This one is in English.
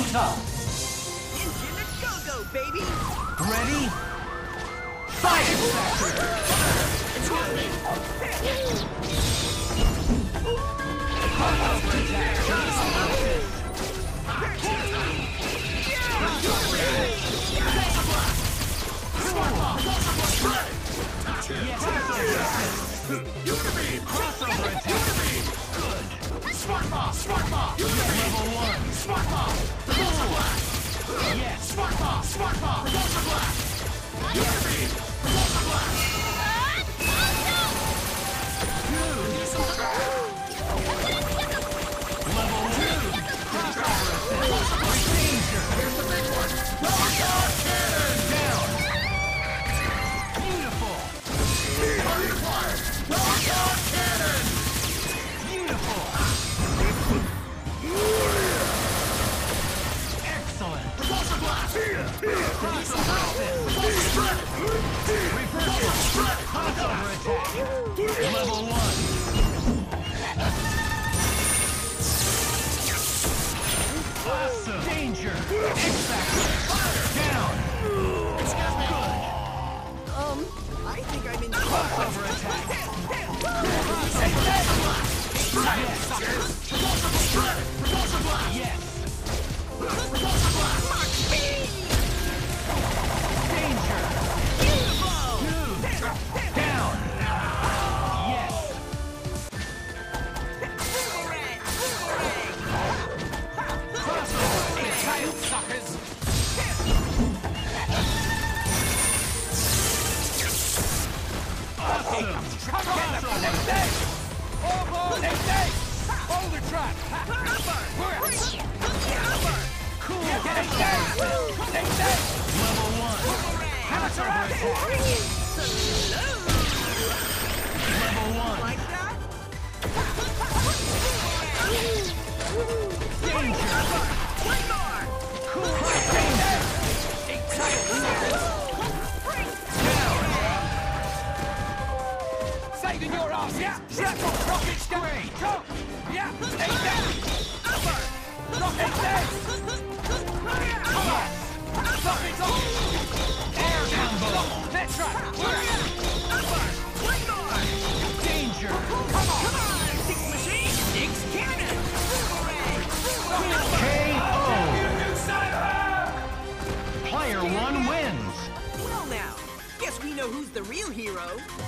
on top. Engine a go-go, baby! Ready? Fire! Smart Ball! Smart Ball! Level 1! Smart Ball! Repulsor Blast! Yes! Smart Ball! Smart Ball! Repulsor Blast! Unit Beam! Repulsor Blast! Level 2! Crossover! Repulsor Blast! Danger! Here's the big one! Rocket Cannon! Down! Beautiful! Speed required! Rocket Cannon! Beautiful! Excellent! Repulsor Blast! Crossover attack! Level 1! Awesome! Danger! X-Factor! Down! Excuse me! Good! I think I'm in Crossover attack! Yes! Repulsor Blast! Yes! Repulsor Blast! Danger! Down! Yes! Crossover! Child suckers! Awesome! Crossover! Boulder trap! Cool! Level 1! Crossover attack! Level 1! like that? Danger! One more! Cool! Danger! Down! Saving your ass! Yeah! Rocket straight! Go! Yeah! Take that! Rocket dead! Yes! Rocket off! Air down below! Petra! One more! Danger! Come on! Six machine! Six cannon! KO! Player 1 wins. Well now, guess we know who's the real hero.